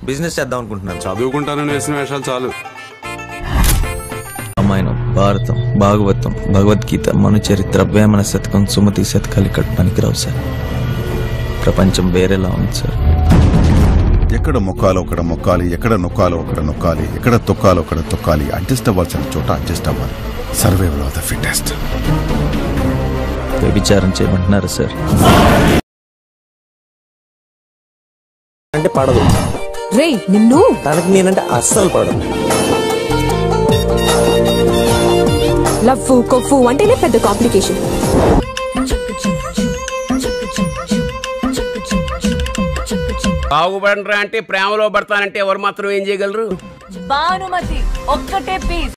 Business చేద్దాం అనుకుంటున్నాను. చదువుకుంటానని వేసిన వేషాలు చాలు. రామాయణం, భారతం, భాగవతం, భగవద్గీత, మను చరిత్ర, వేమన శతకం, సుమతి శతకాలు ఇక్కడ పనికిరావు సార్. ప్రపంచం వేరేలా ఉంది సార్. ఎక్కడ మొక్కాలో ఒకడ మొక్కాలి, ఎక్కడ నొక్కాలో ఒకడ నొక్కాలి, ఎక్కడ తొక్కాలో ఒకడ తొక్కాలి. అడ్జస్ట్ అవ్వాల్సిన చోట అడ్జస్ట్ అవ్వాలి. Survival of the fittest. వ్యభిచారం చేయమంటున్నారు సార్. అంటే పడదు రే నిన్ను. తనకి నేనంటే అస్సలు పడదు. లవ్ కొవ్వు అంటేనే పెద్ద కాంప్లికేషన్. బాగుపడరా అంటే ప్రేమలో పడతానంటే ఎవరు మాత్రం ఏం చేయగలరు? భానుమతి ఒక్కటే పీస్.